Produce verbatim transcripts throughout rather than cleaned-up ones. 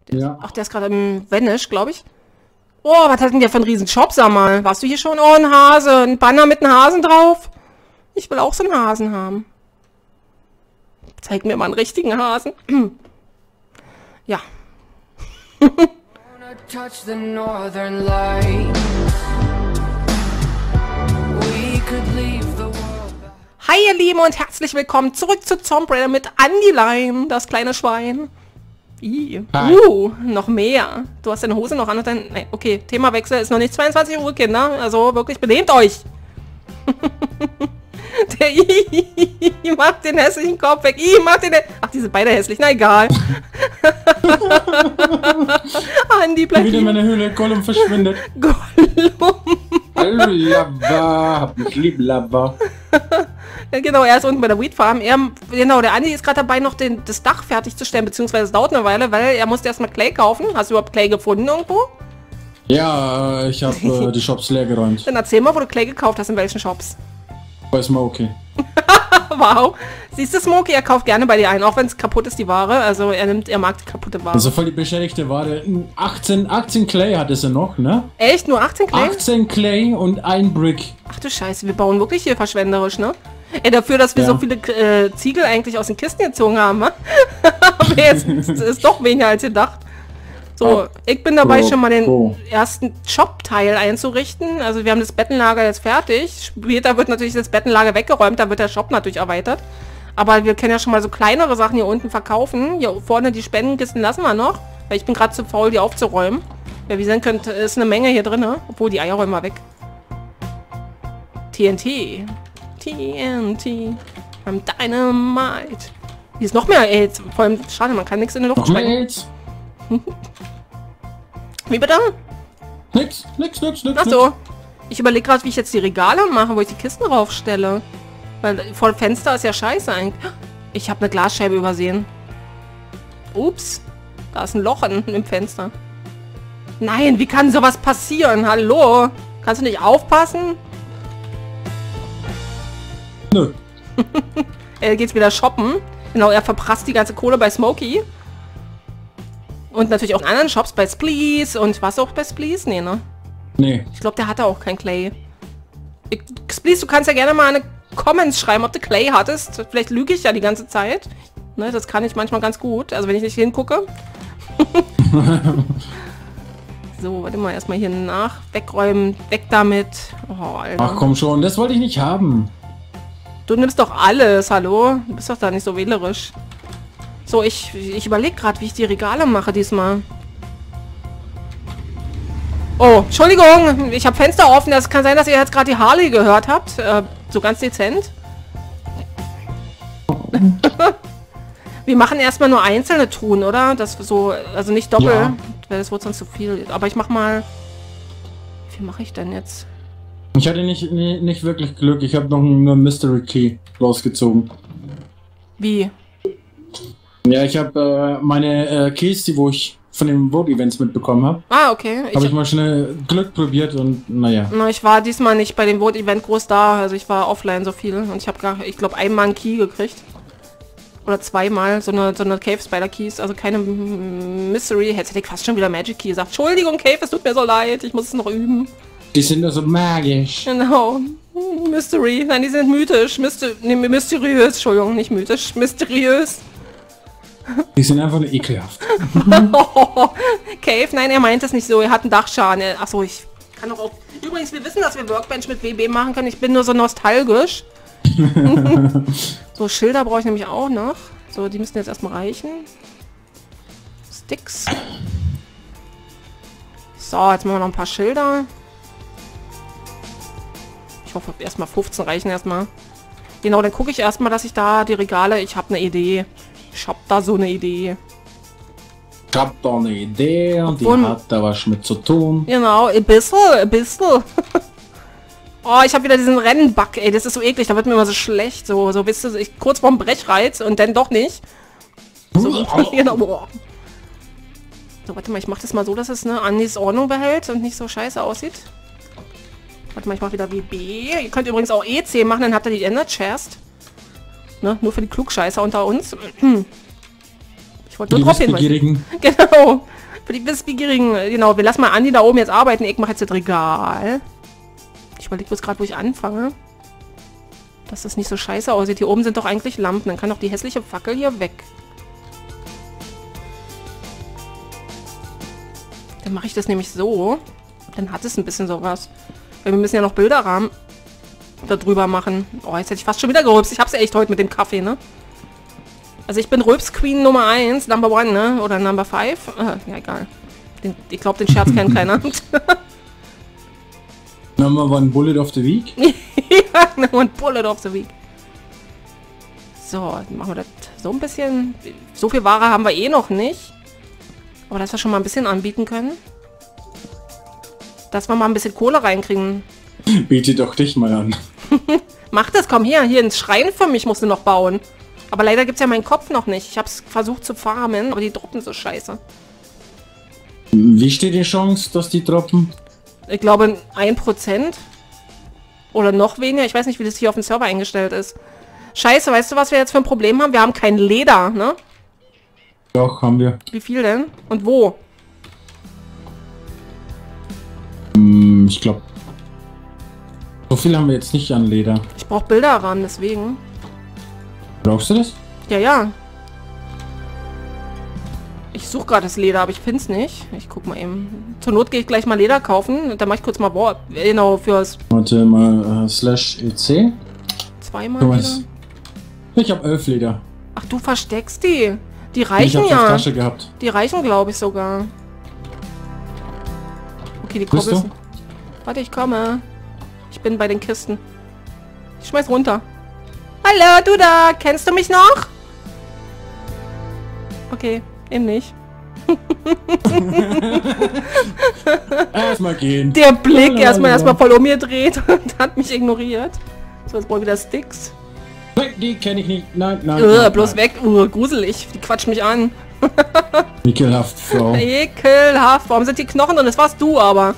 Der Ja. ist, ach, der ist gerade im Vanish, glaube ich. Oh, was hat denn der für einen riesen Shop, sag mal? Warst du hier schon? Oh, ein Hase. Ein Banner mit einem Hasen drauf. Ich will auch so einen Hasen haben. Zeig mir mal einen richtigen Hasen. Ja. Touch the northern light. We could leave the world. Hi ihr Lieben und herzlich willkommen zurück zu Tomb Raider mit Andylein, das kleine Schwein. Ih. Hi. Uh, noch mehr. Du hast deine Hose noch an und dein... Nee, okay, Themawechsel, ist noch nicht zweiundzwanzig Uhr, Kinder. Also wirklich, benehmt euch. Der I macht den hässlichen Kopf weg. I macht den... Ach, die sind beide hässlich. Na, egal. Andi, bleib Wieder in lieb. meine Höhle, Gollum verschwindet. Gollum. Lava, hab mich lieb, Lava. Ja, genau, er ist unten bei der Weed Farm. Er, genau, der Andi ist gerade dabei, noch den, das Dach fertigzustellen, beziehungsweise es dauert eine Weile, weil er musste erstmal Clay kaufen. Hast du überhaupt Clay gefunden irgendwo? Ja, ich habe äh, die Shops leer geräumt. Dann erzähl mal, wo du Clay gekauft hast, in welchen Shops. Bei Smokey. Wow. Siehst du, Smokey, er kauft gerne bei dir ein, auch wenn es kaputt ist, die Ware. Also er nimmt, er mag die kaputte Ware. Also voll die beschädigte Ware. achtzehn, achtzehn Clay hatte sie noch, ne? Echt? Nur achtzehn Clay? achtzehn Clay und ein Brick. Ach du Scheiße, wir bauen wirklich hier verschwenderisch, ne? Ey, dafür, dass wir Ja. so viele äh, Ziegel eigentlich aus den Kisten gezogen haben, wa? Aber jetzt ist es doch weniger als gedacht. So, Oh. ich bin dabei, Oh. schon mal den Oh. ersten Shop-Teil einzurichten. Also wir haben das Bettenlager jetzt fertig. Später wird natürlich das Bettenlager weggeräumt, da wird der Shop natürlich erweitert. Aber wir können ja schon mal so kleinere Sachen hier unten verkaufen. Hier vorne die Spendenkisten lassen wir noch, weil ich bin gerade zu faul, die aufzuräumen. Ja, wie ihr sehen könnt, ist eine Menge hier drin, ne? Obwohl die Eier räumen wir weg. T N T. T N T. Am Dynamite. Hier ist noch mehr AIDS. Vor allem, schade, man kann nichts in die Luft Noch mehr sprengen. AIDS? Wie bitte? Nix, nix, nix, nix. Achso. Ich überlege gerade, wie ich jetzt die Regale mache, wo ich die Kisten raufstelle. Weil vor dem Fenster ist ja scheiße eigentlich. Ich habe eine Glasscheibe übersehen. Ups. Da ist ein Loch in, im Fenster. Nein, wie kann sowas passieren? Hallo? Kannst du nicht aufpassen? Nö. Er geht's wieder shoppen. Genau, er verprasst die ganze Kohle bei Smokey. Und natürlich auch in anderen Shops, bei Spleeze. Und was auch bei Spleeze? Nee, ne? Nee. Ich glaube, der hatte auch kein Clay. Ich, Spleeze, du kannst ja gerne mal eine Comments schreiben, ob du Clay hattest. Vielleicht lüge ich ja die ganze Zeit. Ne, das kann ich manchmal ganz gut. Also wenn ich nicht hingucke. So, warte mal, erstmal hier nach. Wegräumen, weg damit. Oh, Alter. Ach komm schon, das wollte ich nicht haben. Du nimmst doch alles, hallo? Du bist doch da nicht so wählerisch. So, ich, ich überlege gerade, wie ich die Regale mache diesmal. Oh, Entschuldigung, ich habe Fenster offen. Das kann sein, dass ihr jetzt gerade die Harley gehört habt. Äh, so ganz dezent. Wir machen erstmal nur einzelne Truhen, oder? Das so, also nicht doppelt. Ja. Weil das wird sonst zu viel. Aber ich mach mal... Wie viel mache ich denn jetzt? Ich hatte nicht, nie- nicht wirklich Glück. Ich habe noch einen Mystery Key rausgezogen. Wie? Ja, ich habe äh, meine äh, Keys, die wo ich von den Vote-Events mitbekommen habe, Ah, okay. Ich, habe ich mal schnell Glück probiert und naja. na, ich war diesmal nicht bei dem Vote-Event groß da. Also ich war offline so viel. Und ich habe gar, ich glaube, einmal einen Key gekriegt. Oder zweimal. So eine, so eine Cave Spider Keys. Also keine M- Mystery. Jetzt hätte ich fast schon wieder Magic Key gesagt. Entschuldigung, Cave, es tut mir so leid. Ich muss es noch üben. Die sind nur so magisch. Genau. Mystery. Nein, die sind mythisch. Myster nee, mysteriös. Entschuldigung, nicht mythisch. Mysteriös. Die sind einfach nur ekelhaft. Cave, nein, er meint es nicht so. Er hat einen Dachschaden. Er- Achso, ich kann doch auch... Übrigens, wir wissen, dass wir Workbench mit W B machen können. Ich bin nur so nostalgisch. So, Schilder brauche ich nämlich auch noch. So, die müssen jetzt erstmal reichen. Sticks. So, jetzt machen wir noch ein paar Schilder. Ich hoffe, erstmal fünfzehn reichen erstmal. Genau, dann gucke ich erstmal, dass ich da die Regale... Ich habe eine Idee. Ich habe da so eine Idee. Ich hab da eine Idee und die Obwohl- hat da was mit zu tun. Genau, ein bisschen, ein bisschen. Oh, ich habe wieder diesen Rennbug, ey, das ist so eklig, da wird mir immer so schlecht, so, so, wisst ihr, ich kurz vorm Brechreiz und dann doch nicht. So, genau, boah. So, warte mal, ich mach das mal so, dass es, ne, Andys Ordnung behält und nicht so scheiße aussieht. Warte mal, ich mach wieder W B. Ihr könnt übrigens auch E C machen, dann habt ihr die Ender Chest. Ne, nur für die Klugscheißer unter uns. Ich wollte nur drauf hinweisen. Liebesbegierigen. Genau. Für die Wissbegierigen, genau, wir lassen mal Andi da oben jetzt arbeiten. Ich mache jetzt das Regal. Ich überlege bloß gerade, wo ich anfange. Dass das nicht so scheiße aussieht. Hier oben sind doch eigentlich Lampen. Dann kann doch die hässliche Fackel hier weg. Dann mache ich das nämlich so. Dann hat es ein bisschen sowas. Weil wir müssen ja noch Bilderrahmen da drüber machen. Oh, jetzt hätte ich fast schon wieder gerülpst. Ich hab's ja echt heute mit dem Kaffee, ne? Also ich bin Rülps-Queen Nummer eins, Number one, ne? Oder Number five. Äh, ja, egal. Den, ich glaube, den Scherz kennt keiner. Number one Bullet of the Week. Ja, Number one Bullet of the Week. So, dann machen wir das so ein bisschen. So viel Ware haben wir eh noch nicht. Aber dass wir schon mal ein bisschen anbieten können. Dass wir mal ein bisschen Kohle reinkriegen. Biete doch dich mal an. Mach das, komm her. Hier ins Schrein für mich musst du noch bauen. Aber leider gibt es ja meinen Kopf noch nicht. Ich habe es versucht zu farmen, aber die droppen so scheiße. Wie steht die Chance, dass die droppen? Ich glaube ein Prozent. Oder noch weniger. Ich weiß nicht, wie das hier auf dem Server eingestellt ist. Scheiße, weißt du, was wir jetzt für ein Problem haben? Wir haben kein Leder, ne? Doch, haben wir. Wie viel denn? Und wo? Hm, ich glaube... So viel haben wir jetzt nicht an Leder. Ich brauche Bilderrahmen, deswegen. Brauchst du das? Ja, ja. Ich suche gerade das Leder, aber ich finde es nicht. Ich guck mal eben. Zur Not gehe ich gleich mal Leder kaufen. Dann mache ich kurz mal Boah. Genau, fürs... Warte mal, äh, slash ec. Zweimal Du Leder. weißt, ich habe elf Leder. Ach, du versteckst die. Die Ich reichen habe ja. Tasche gehabt. Die reichen, glaube ich, sogar. Okay, die Bist Kobbel. du? Warte, ich komme. Ich bin bei den Kisten. Ich schmeiß runter. Hallo, du da. Kennst du mich noch? Okay, eben nicht. Erstmal gehen. Der Blick erstmal erstmal voll um mir dreht und hat mich ignoriert. So, jetzt brauche ich wieder Sticks. Nein, die kenne ich nicht. Nein, nein. Uh, nein bloß nein. weg. Uh, gruselig. Die quatscht mich an. Ekelhaft, Frau. Ekelhaft. Warum sind die Knochen drin? Das warst du aber.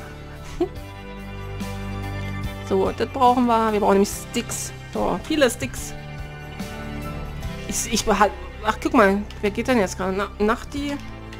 So, das brauchen wir. Wir brauchen nämlich Sticks. So, viele Sticks. Ich, ich behal- Ach, guck mal. Wer geht denn jetzt gerade? Na, Nachti?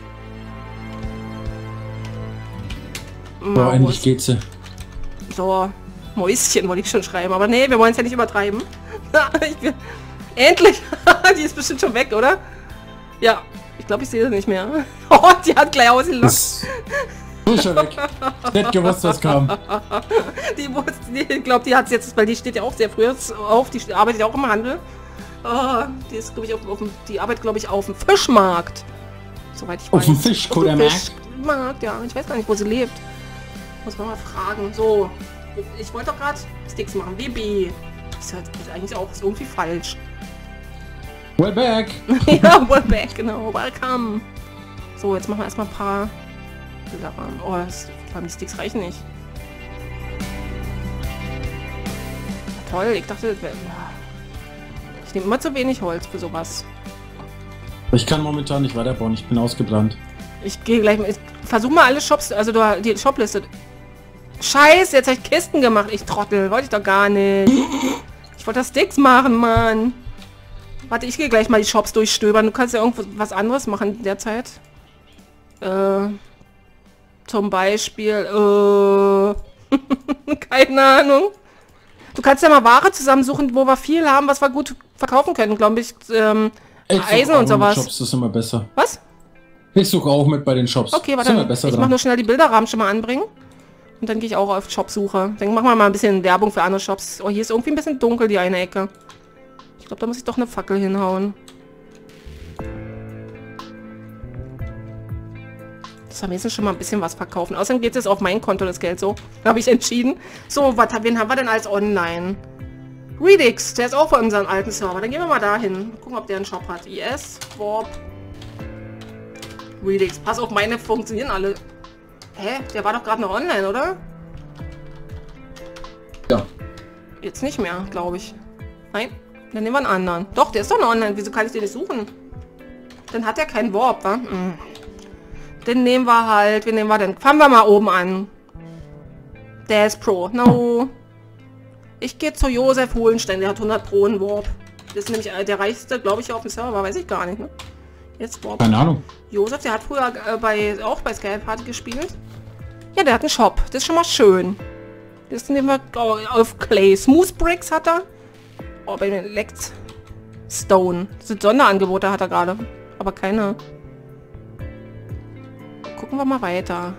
So, endlich geht sie. So, Mäuschen wollte ich schon schreiben. Aber nee, wir wollen es ja nicht übertreiben. ich bin... Endlich! Die ist bestimmt schon weg, oder? Ja, ich glaube, ich sehe sie nicht mehr. Oh, die hat gleich ausgelacht. Das ist schon weg. Ich hätte gewusst, was kam. Die wusste, die, ich glaube, die hat es jetzt, weil die steht ja auch sehr früh auf, die arbeitet ja auch im Handel. Oh, die ist, glaube ich, auf, auf dem, die arbeitet, glaube ich, auf dem Fischmarkt. Soweit ich weiß. Auf dem Fischkodermarkt? Fischmarkt, ja. Ich weiß gar nicht, wo sie lebt. Muss man mal fragen. So, ich wollte doch gerade Sticks machen. W B. Das ist halt eigentlich auch ist irgendwie falsch. Well back. Ja, well back, genau. Welcome. So, jetzt machen wir erstmal ein paar Bilderrahmen. Oh, das, vor allem die Sticks reichen nicht. Toll, ich dachte, das wär, ich nehme immer zu wenig Holz für sowas. Ich kann momentan nicht weiterbauen, ich bin ausgebrannt. Ich gehe gleich mal, ich versuche mal alle Shops, also du, die Shopliste. Scheiße, jetzt habe ich Kisten gemacht. Ich Trottel, wollte ich doch gar nicht. Ich wollte das Sticks machen, Mann. Warte, ich gehe gleich mal die Shops durchstöbern. Du kannst ja irgendwas anderes machen derzeit. Äh, zum Beispiel, äh, keine Ahnung. Du kannst ja mal Ware zusammensuchen, wo wir viel haben, was wir gut verkaufen können, glaube ich. Ähm, Ich Eisen such und auch sowas. mit Shops, das ist immer besser. Was? Ich suche auch mit bei den Shops. Okay, Sind wir warte. besser Ich dran. mache nur schnell die Bilderrahmen schon mal anbringen. Und dann gehe ich auch auf Shopsuche. Dann machen wir mal ein bisschen Werbung für andere Shops. Oh, hier ist irgendwie ein bisschen dunkel, die eine Ecke. Ich glaube, da muss ich doch eine Fackel hinhauen. Das haben wir jetzt schon mal ein bisschen was verkaufen. Außerdem geht es auf mein Konto, das Geld so. Habe ich entschieden. So, was, wen haben wir denn als online? Redix, der ist auch von unserem alten Server. Dann gehen wir mal dahin. Gucken, ob der einen Shop hat. I S, Warp, Redix. Pass auf, meine funktionieren alle. Hä? Der war doch gerade noch online, oder? Ja. Jetzt nicht mehr, glaube ich. Nein? Dann nehmen wir einen anderen. Doch, der ist doch noch online. Wieso kann ich den nicht suchen? Dann hat er keinen Warp, wa? Hm. Den nehmen wir halt. Wen nehmen wir denn? Fangen wir mal oben an. Der ist Pro. No. Ich gehe zu Josef Hohlenstein. Der hat hundert Pro einen Warp. Das ist nämlich der reichste, glaube ich, auf dem Server. Weiß ich gar nicht, ne? Jetzt Bob. Keine Ahnung. Josef, der hat früher äh, bei, auch bei Sky Party gespielt. Ja, der hat einen Shop. Das ist schon mal schön. Das nehmen wir oh, auf Clay. Smooth Bricks hat er. Oh, bei den Elect Stone. Das sind Sonderangebote hat er gerade. Aber keine. Gucken wir mal weiter.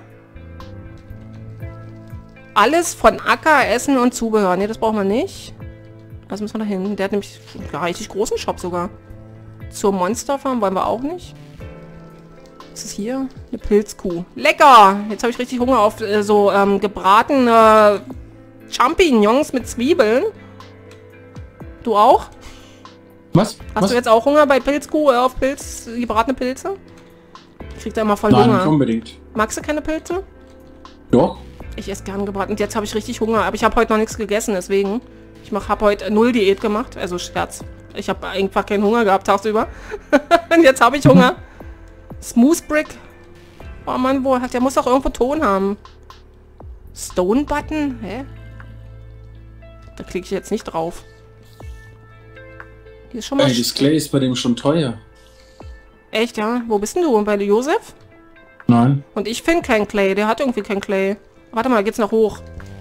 Alles von Acker, Essen und Zubehör. Ne, das brauchen wir nicht. Das müssen wir da hinten. Der hat nämlich einen richtig großen Shop sogar. Zur Monsterfarm wollen wir auch nicht. Was ist hier? Eine Pilzkuh. Lecker! Jetzt habe ich richtig Hunger auf äh, so ähm, gebratene Champignons mit Zwiebeln. Du auch? Was? Hast Was? du jetzt auch Hunger bei Pilzkuh, äh, auf Pilz, gebratene Pilze? Kriegt er immer voll Nein, Hunger. nicht unbedingt. Magst du keine Pilze? Doch. Ich esse gern gebraten. Und jetzt habe ich richtig Hunger. Aber ich habe heute noch nichts gegessen, deswegen. Ich habe heute null Diät gemacht. Also Scherz. Ich habe einfach keinen Hunger gehabt tagsüber. Und jetzt habe ich Hunger. Smooth Brick. Oh Mann, wo hat der muss doch irgendwo Ton haben. Stone Button? Hä? Da klicke ich jetzt nicht drauf. Hier ist schon mal... Ey, das Clay ist bei dem schon teuer. Echt, ja? Wo bist denn du? Bei Josef? Nein. Und ich finde kein Clay. Der hat irgendwie kein Clay. Warte mal, geht's noch hoch.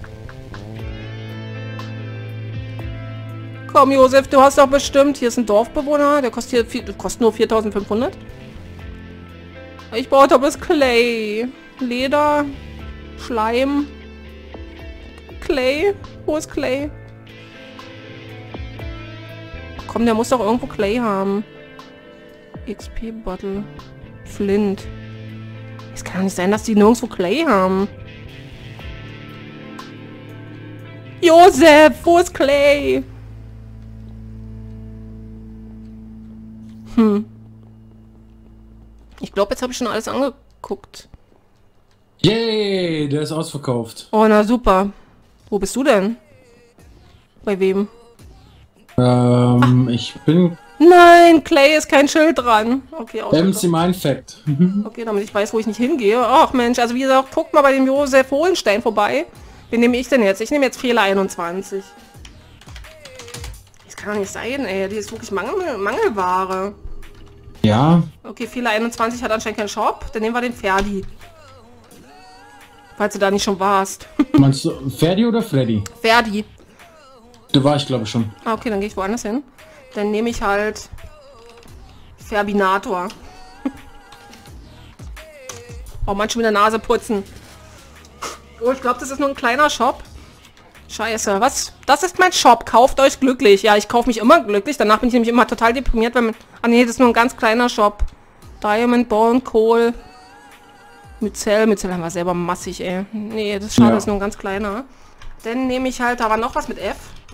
Komm, Josef, du hast doch bestimmt... Hier ist ein Dorfbewohner. Der kostet, hier vier, kostet nur viertausendfünfhundert. Ich brauche doch das Clay. Leder. Schleim. Clay. Wo ist Clay? Komm, der muss doch irgendwo Clay haben. X P-Bottle. Flint. Es kann doch nicht sein, dass die nirgendwo Clay haben. Josef, wo ist Clay? Hm. Ich glaube, jetzt habe ich schon alles angeguckt. Yay, der ist ausverkauft. Oh, na super. Wo bist du denn? Bei wem? Ähm, ich bin Nein, Clay ist kein Schild dran. Okay, M C Mindfact. okay, damit ich weiß, wo ich nicht hingehe. Ach Mensch, also wie gesagt, guckt mal bei dem Josef Hohenstein vorbei. Wen nehme ich denn jetzt? Ich nehme jetzt Fehler einundzwanzig. Das kann doch nicht sein, ey. Die ist wirklich Mangel Mangelware. Ja. Okay, Fehler einundzwanzig hat anscheinend keinen Shop. Dann nehmen wir den Ferdi. Falls du da nicht schon warst. Meinst du Ferdi oder Freddy? Ferdi. Da war ich, glaube ich, schon. Ah, okay, dann gehe ich woanders hin. Dann nehme ich halt Ferbinator. Oh, man, schon wieder Nase putzen. Oh, ich glaube, das ist nur ein kleiner Shop. Scheiße, was? Das ist mein Shop. Kauft euch glücklich. Ja, ich kaufe mich immer glücklich. Danach bin ich nämlich immer total deprimiert, wenn man... Ah, nee, das ist nur ein ganz kleiner Shop. Diamond, Bone, Kohl. Myzel. Myzel haben wir selber massig, ey. Nee, das ist schade, Ja. das ist nur ein ganz kleiner. Dann nehme ich halt, da war noch was mit F.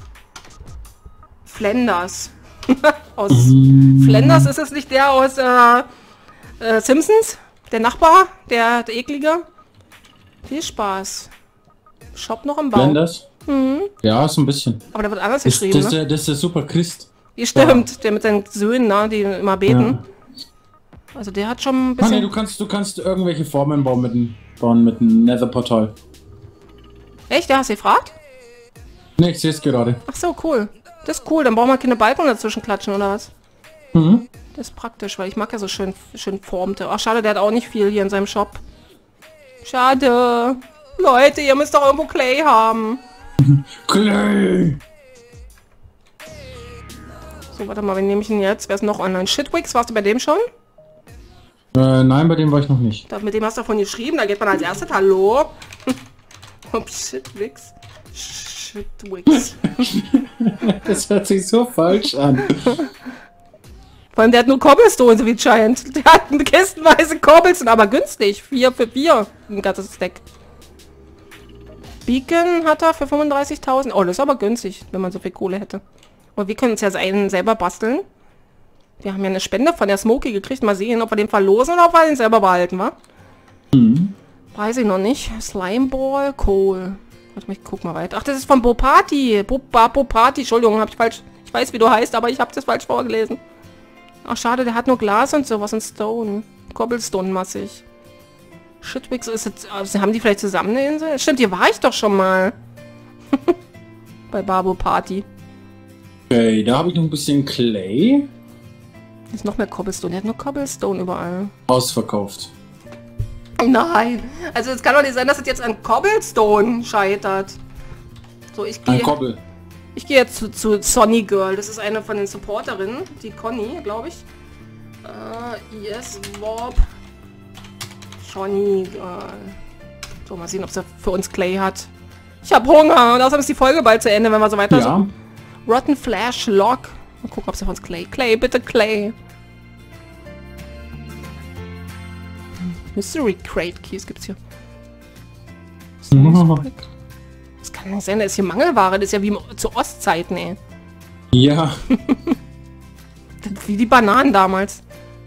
Flanders. aus Flanders ist es nicht der aus äh, äh, Simpsons? Der Nachbar? Der, der eklige? Viel Spaß. Shop noch im Bau. Blenders? Mhm. Ja, so ein bisschen. Aber der wird anders Das, geschrieben, das, ist ne? der, das ist der Super Christ. Ja, stimmt. Der mit seinen Söhnen, ne? Die immer beten. Ja. Also der hat schon ein Ah, bisschen... nee, du kannst, du kannst irgendwelche Formen bauen mit dem, bauen mit dem Nether-Portal. Echt? Der hast du gefragt? Ne, ich sehe es gerade. Ach so, cool. Das ist cool. Dann brauchen wir keine Balkon dazwischen klatschen, oder was? Mhm. Das ist praktisch, weil ich mag ja so schön, schön formte. Ach, schade, der hat auch nicht viel hier in seinem Shop. Schade. Leute, ihr müsst doch irgendwo Clay haben. Clay! So, warte mal, wen nehme ich denn jetzt? Wer ist noch online? Shitwix, warst du bei dem schon? Äh, nein, bei dem war ich noch nicht. Da, mit dem hast du davon geschrieben, da geht man als erstes Hallo. Oh, Shitwix. Shitwix. Das hört sich so falsch an. Vor allem, der hat nur Cobblestone, so wie Giant. Der hat eine kistenweise Cobblestone, aber günstig. vier für vier. Ein ganzes Stack. Beacon hat er für fünfunddreißigtausend. Oh, das ist aber günstig, wenn man so viel Kohle hätte. Und wir können uns ja einen selber basteln. Wir haben ja eine Spende von der Smokey gekriegt. Mal sehen, ob wir den verlosen oder ob wir den selber behalten, wa? Mhm. Weiß ich noch nicht. Slimeball, Kohl. Warte mal, ich guck mal weiter. Ach, das ist von Bopati. Bopati, Entschuldigung, hab ich falsch. Ich weiß, wie du heißt, aber ich habe das falsch vorgelesen. Ach, schade, der hat nur Glas und sowas und Stone. Cobblestone-massig. Shitwix ist jetzt... Also haben die vielleicht zusammen eine Insel? Stimmt, hier war ich doch schon mal. Bei Babo Party. Okay, da habe ich noch ein bisschen Clay. Hier ist noch mehr Cobblestone. Der hat nur Cobblestone überall. Ausverkauft. Nein. Also es kann doch nicht sein, dass es jetzt an Cobblestone scheitert. So, ich Ein gehe... Kobbel. Ich gehe jetzt zu, zu Sonny Girl. Das ist eine von den Supporterinnen. Die Conny, glaube ich. Uh, yes, Warp. Sonny Girl. So, mal sehen, ob sie für uns Clay hat. Ich habe Hunger. Und außerdem ist die Folge bald zu Ende, wenn wir so weiter... Ja. Rotten Flash Lock. Mal gucken, ob sie für uns Clay... Clay, bitte Clay. Mystery Crate Keys gibt's hier. Das kann nicht sein, da ist hier Mangelware. Das ist ja wie zu Ostzeiten, ey. Ja. Wie die Bananen damals.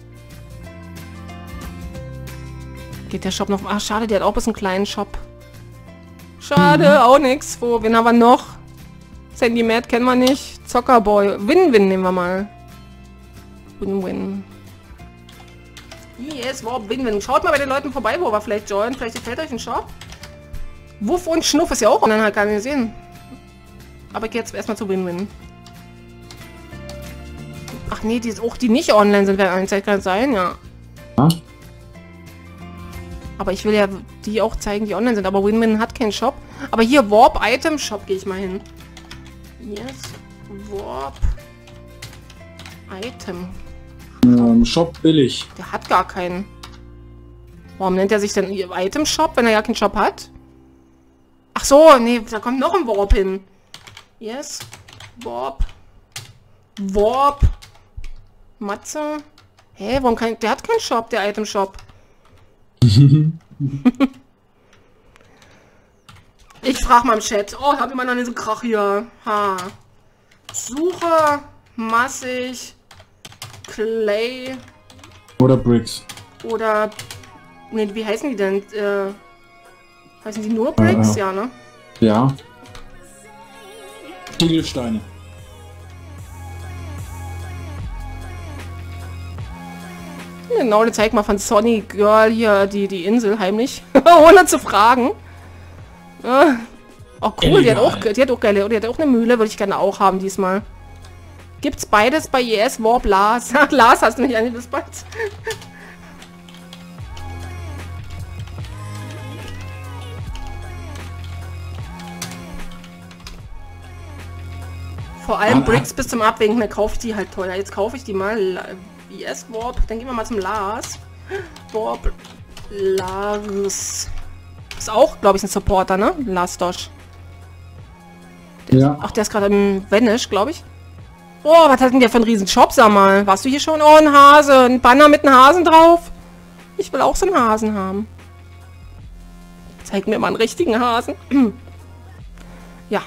Geht der Shop noch... Ach, schade, der hat auch bloß einen kleinen Shop. Schade, mhm. Auch nix. Wo, wen haben wir noch? Sandy Mad kennen wir nicht. Zockerboy. Win-Win nehmen wir mal. Win-Win. Yes, Warp, Win-Win. Schaut mal bei den Leuten vorbei, wo wir vielleicht joinen. Vielleicht gefällt euch ein Shop. Wuff und Schnuff ist ja auch online, halt gar nicht gesehen. Aber ich gehe jetzt erstmal zu Win-Win. Ach nee, die ist auch, die nicht online sind, werden angezeigt, kann sein, ja. ja. Aber ich will ja die auch zeigen, die online sind. Aber Win-Win hat keinen Shop. Aber hier, Warp Item Shop gehe ich mal hin. Yes, Warp Item. Ähm, Shop billig. Der hat gar keinen. Warum nennt er sich denn Item Shop, wenn er ja keinen Shop hat? Ach so, nee, da kommt noch ein Warp hin. Yes, Warp. Warp. Matze. Hä, warum kann... Der hat keinen Shop, der Item Shop. Ich frage mal im Chat. Oh, hab immer noch diesen Krach hier. Ha. Suche massig Clay. Oder Bricks. Oder... Ne, wie heißen die denn? Äh, heißen die nur Bricks? Äh, ja, ne? Ja. Ziegelsteine. Genau, dann zeig mal von Sonny Girl hier die, die Insel heimlich. Ohne zu fragen. Äh, oh cool, die hat, auch, die hat auch geile, die hat auch eine Mühle, würde ich gerne auch haben diesmal. Gibt's beides bei Yes, Warp, Lars? Ach, Lars hast du nicht angelistet. Vor allem Bricks bis zum Abwinken, dann kaufe ich die halt teuer. Jetzt kaufe ich die mal. Yes, Warp. Dann gehen wir mal zum Lars. Warp. Lars. Ist auch, glaube ich, ein Supporter, ne? Lars Dosh. Ja. Ach, der ist gerade im Vanish, glaube ich. Oh, was hat denn der für einen riesen Shop, sag mal? Warst du hier schon? Oh, ein Hase. Ein Banner mit einem Hasen drauf. Ich will auch so einen Hasen haben. Zeig mir mal einen richtigen Hasen. Ja.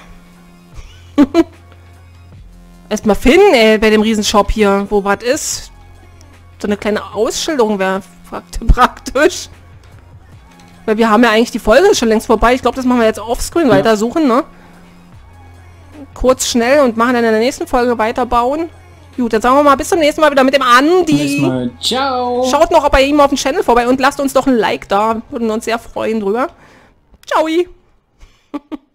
Erstmal finden, ey, bei dem Riesenshop hier, wo was ist. So eine kleine Ausschilderung wäre praktisch. Weil wir haben ja eigentlich die Folge schon längst vorbei. Ich glaube, das machen wir jetzt offscreen ja. Weiter suchen, ne? Kurz, schnell und machen dann in der nächsten Folge weiterbauen. Gut, dann sagen wir mal bis zum nächsten Mal wieder mit dem Andi. Mal. Ciao. Schaut noch bei ihm auf dem Channel vorbei und lasst uns doch ein Like da. Würden uns sehr freuen drüber. Ciao.